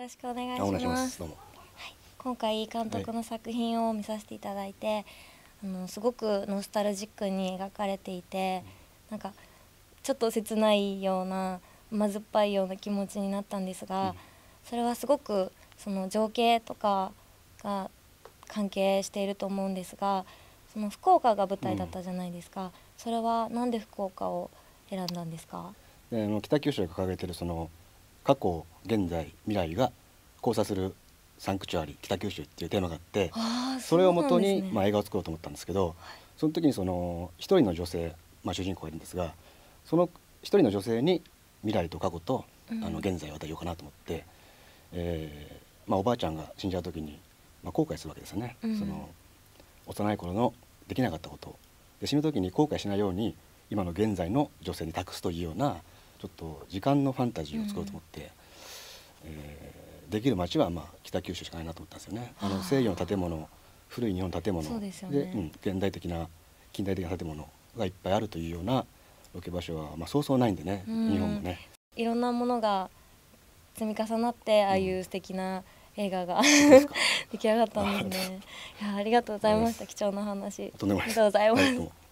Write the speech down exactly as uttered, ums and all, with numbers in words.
ろしくお願いしお願いしま。 ますす。どうも。 はい、今回監督の作品を見させていただいて、あのすごくノスタルジックに描かれていて、なんかちょっと切ないような甘酸っぱいような気持ちになったんですが、 うん、 それはすごくその情景とかが関係していると思うんですが、その福岡が舞台だったじゃないですか、うん、それはなんで福岡を選んだんですか？ であの北九州が掲げているその過去現在未来が交差するサンクチュアリ北九州っていうテーマがあって、 あ、 それをもとに、 ね、 まあ、映画を作ろうと思ったんですけど、はい、その時にその一人の女性、まあ、主人公がいるんですが、その一人の女性に未来と過去と、うん、あの現在を与えようかなと思って、えーまあ、おばあちゃんが死んじゃう時に、まあ、後悔するわけですよね、うん、その幼い頃のできなかったことで死ぬ時に後悔しないように今の現在の女性に託すというようなちょっと時間のファンタジーを作ろうと思って、うん、えー、できる街はまあ北九州しかないなと思ったんですよね。あの西洋の建物、古い日本の建物 で, で、ね、うん、現代的な近代的な建物がいっぱいあるというようなロケ場所は、まあ、そうそうないんでね、うん、日本もね。 いろんなものが積み重なってああいう素敵な映画が、うん、出来上がったんですね。いや、ありがとうございました。貴重な話。 とんでもないです。 ありがとうございます。 はい、どうも。